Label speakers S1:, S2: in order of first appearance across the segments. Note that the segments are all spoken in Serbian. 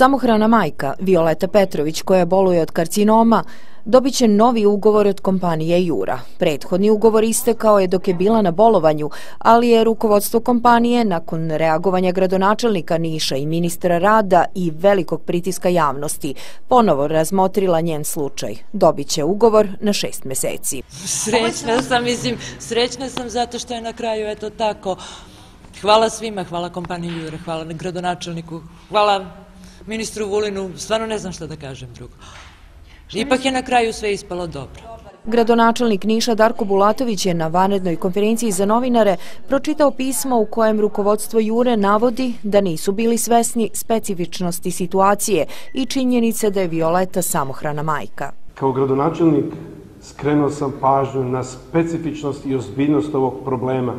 S1: Samohrana majka Violeta Petrović, koja boluje od karcinoma, dobit će novi ugovor od kompanije Jura. Prethodni ugovor istekao je dok je bila na bolovanju, ali je rukovodstvo kompanije, nakon reagovanja gradonačelnika Niša i ministra rada i velikog pritiska javnosti, ponovo razmotrila njen slučaj. Dobit će ugovor na 6 meseci.
S2: Srećna sam zato što je na kraju eto tako. Hvala svima, hvala kompaniji Jura, hvala gradonačelniku, hvala ministru Vulinu, stvarno ne znam šta da kažem drugo. Ipak je na kraju sve ispalo dobro.
S1: Gradonačelnik Niša Darko Bulatović je na vanrednoj konferenciji za novinare pročitao pismo u kojem rukovodstvo Jure navodi da nisu bili svesni specifičnosti situacije i činjenice da je Violeta samohrana majka.
S3: Kao gradonačelnik skrenuo sam pažnju na specifičnost i ozbiljnost ovog problema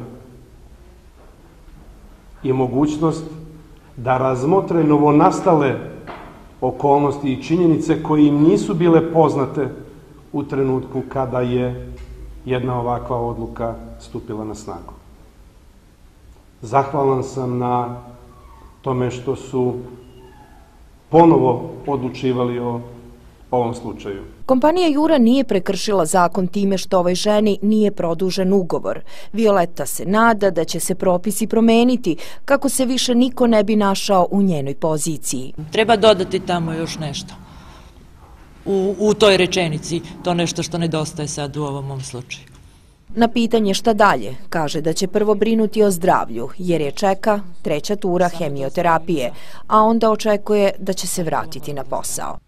S3: i mogućnost da razmotre novonastale okolnosti i činjenice koje im nisu bile poznate u trenutku kada je jedna ovakva odluka stupila na snagu. Zahvalan sam na tome što su ponovo odlučivali o ovom slučaju.
S1: Kompanija Jura nije prekršila zakon time što ovoj ženi nije produžen ugovor. Violeta se nada da će se propisi promeniti kako se više niko ne bi našao u njenoj poziciji.
S2: Treba dodati tamo još nešto u toj rečenici, to nešto što nedostaje sad u ovom mom slučaju.
S1: Na pitanje šta dalje, kaže da će prvo brinuti o zdravlju, jer je čeka 3. tura hemioterapije, a onda očekuje da će se vratiti na posao.